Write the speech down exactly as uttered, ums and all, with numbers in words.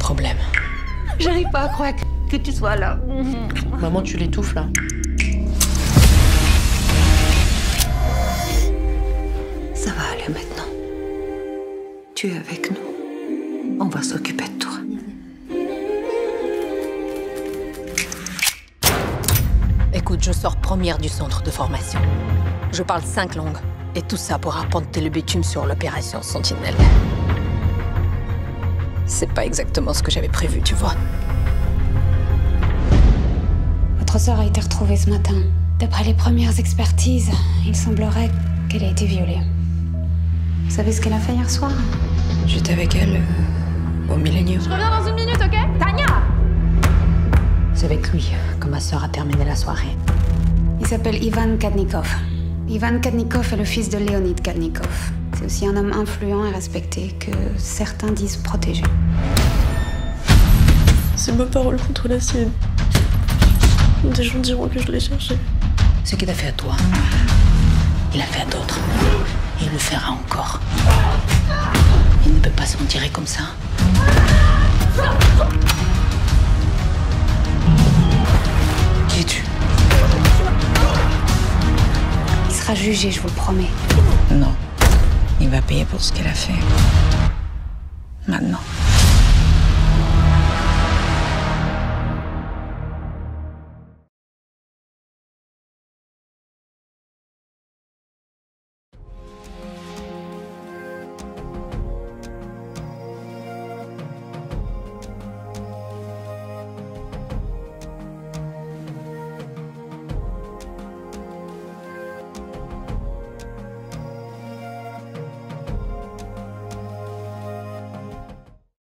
problème. J'arrive pas à croire que tu sois là. Maman, tu l'étouffes là. Ça va aller maintenant. Tu es avec nous. On va s'occuper de toi. Écoute, je sors première du centre de formation. Je parle cinq langues. Et tout ça pour apporter le bitume sur l'opération Sentinelle. C'est pas exactement ce que j'avais prévu, tu vois. Votre sœur a été retrouvée ce matin. D'après les premières expertises, il semblerait qu'elle ait été violée. Vous savez ce qu'elle a fait hier soir? J'étais avec elle euh, au Millennium. Je reviens dans une minute, ok? Tania! C'est avec lui que ma sœur a terminé la soirée. Il s'appelle Ivan Kadnikov. Ivan Kadnikov est le fils de Leonid Kadnikov. C'est aussi un homme influent et respecté que certains disent protégé. C'est ma parole contre la sienne. Des gens diront que je l'ai cherché. Ce qu'il a fait à toi, il a fait à d'autres. Et il le fera encore. Il ne peut pas s'en tirer comme ça. Qui es-tu? Il sera jugé, je vous le promets. Non. Il va payer pour ce qu'il a fait. Maintenant.